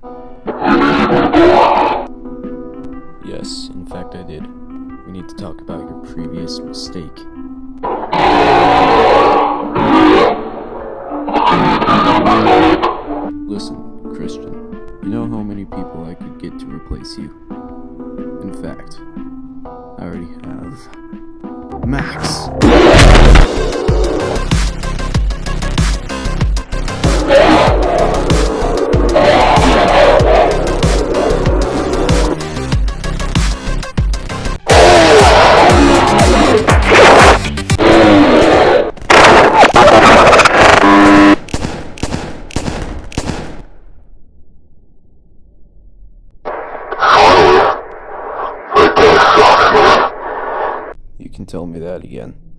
Yes, in fact I did. We need to talk about your previous mistake. Listen, Christian, you know how many people I could get to replace you? In fact, I already have Max. You can tell me that again.